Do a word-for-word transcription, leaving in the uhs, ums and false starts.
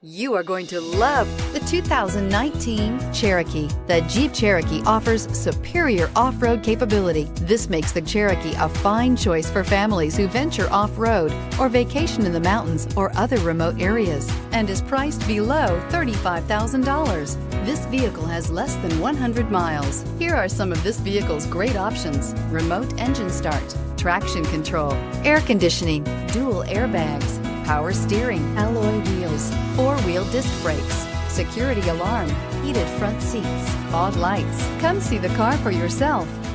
You are going to love the two thousand nineteen Cherokee. The Jeep Cherokee offers superior off-road capability. This makes the Cherokee a fine choice for families who venture off-road or vacation in the mountains or other remote areas, and is priced below thirty-five thousand dollars. This vehicle has less than one hundred miles. Here are some of this vehicle's great options: remote engine start, traction control, air conditioning, dual airbags, power steering, alloy wheels, four-wheel disc brakes, security alarm, heated front seats, fog lights. Come see the car for yourself.